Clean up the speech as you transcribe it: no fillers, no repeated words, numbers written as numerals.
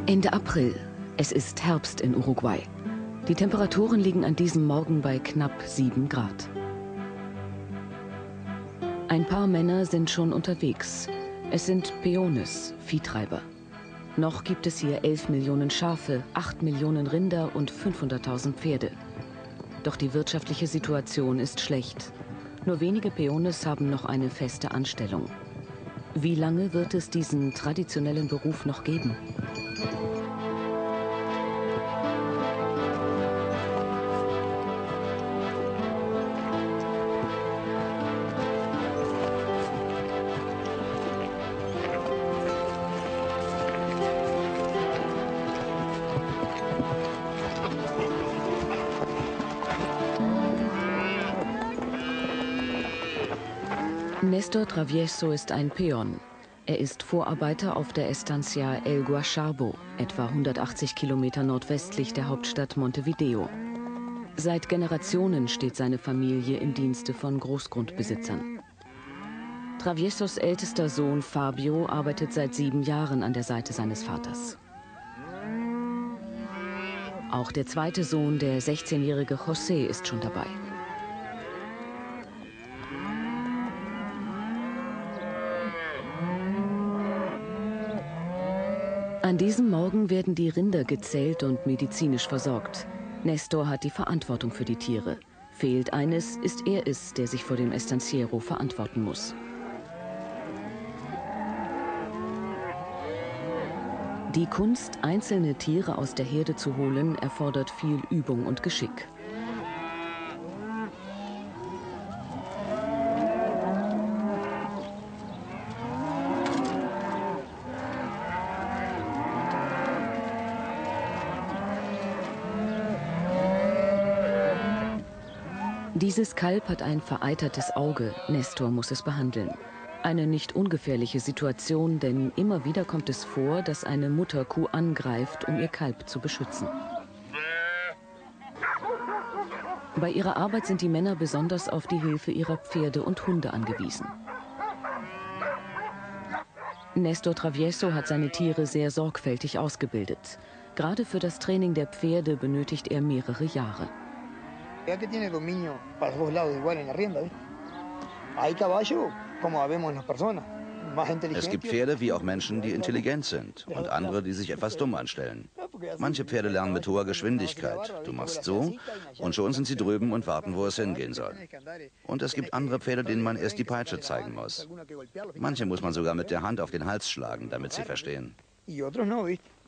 Ende April. Es ist Herbst in Uruguay. Die Temperaturen liegen an diesem Morgen bei knapp 7 Grad. Ein paar Männer sind schon unterwegs. Es sind Peones, Viehtreiber. Noch gibt es hier 11 Millionen Schafe, 8 Millionen Rinder und 500.000 Pferde. Doch die wirtschaftliche Situation ist schlecht. Nur wenige Peones haben noch eine feste Anstellung. Wie lange wird es diesen traditionellen Beruf noch geben? Néstor Travieso ist ein Peon. Er ist Vorarbeiter auf der Estancia El Guacharbo, etwa 180 Kilometer nordwestlich der Hauptstadt Montevideo. Seit Generationen steht seine Familie im Dienste von Großgrundbesitzern. Traviesos ältester Sohn Fabio arbeitet seit 7 Jahren an der Seite seines Vaters. Auch der zweite Sohn, der 16-jährige José, ist schon dabei. An diesem Morgen werden die Rinder gezählt und medizinisch versorgt. Néstor hat die Verantwortung für die Tiere. Fehlt eines, ist er es, der sich vor dem Estanciero verantworten muss. Die Kunst, einzelne Tiere aus der Herde zu holen, erfordert viel Übung und Geschick. Dieses Kalb hat ein vereitertes Auge. Néstor muss es behandeln. Eine nicht ungefährliche Situation, denn immer wieder kommt es vor, dass eine Mutterkuh angreift, um ihr Kalb zu beschützen. Bei ihrer Arbeit sind die Männer besonders auf die Hilfe ihrer Pferde und Hunde angewiesen. Néstor Travieso hat seine Tiere sehr sorgfältig ausgebildet. Gerade für das Training der Pferde benötigt er mehrere Jahre. Es gibt Pferde wie auch Menschen, die intelligent sind und andere, die sich etwas dumm anstellen. Manche Pferde lernen mit hoher Geschwindigkeit. Du machst so und schon sind sie drüben und warten, wo es hingehen soll. Und es gibt andere Pferde, denen man erst die Peitsche zeigen muss. Manche muss man sogar mit der Hand auf den Hals schlagen, damit sie verstehen.